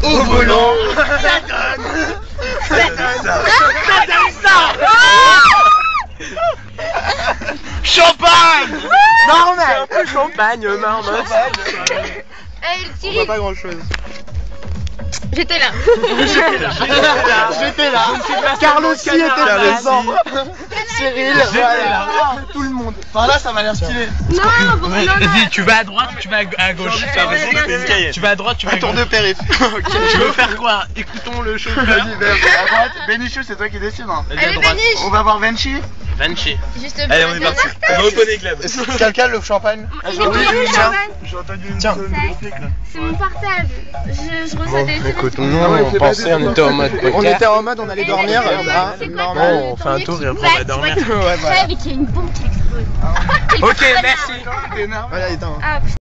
au volant. Ça donne ça. Champagne. Normal. Un peu champagne, normal. On voit pas grand chose. J'étais là. J'étais là. Carlos aussi était présent. Cyril, voilà. Tout le monde. Enfin là, ça m'a l'air stylé. Non, bon, non. Vas-y, tu vas à droite ou tu vas à gauche? Tu vas à droite, tu vas à Tour gauche. de périph. Tu veux faire quoi? Écoutons le chauffeur. Vas-y, à droite. Benichou, c'est toi qui décides. Vas-y, à droite. On va voir Venchi. Vanchi. Juste Allez, on est parti. On va au Poney Club. Quelqu'un le champagne? J'ai entendu une Tiens. C'est mon portable. Je reçois des Écoute, téléphones. nous on pensait, on était en mode On podcast. était en mode, on allait dormir. C'est quoi Non, on fait un tour et après on va dormir. Ouais, mais qu'il y a une bombe qui explose. Ok, merci. Voilà, éteins. Ah,